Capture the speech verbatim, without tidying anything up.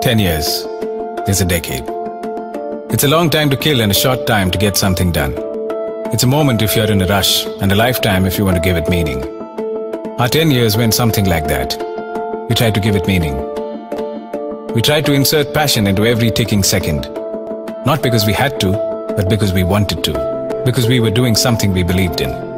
Ten years is a decade. It's a long time to kill and a short time to get something done. It's a moment if you're in a rush, and a lifetime if you want to give it meaning. Our ten years went something like that. We tried to give it meaning. We tried to insert passion into every ticking second. Not because we had to, but because we wanted to. Because we were doing something we believed in.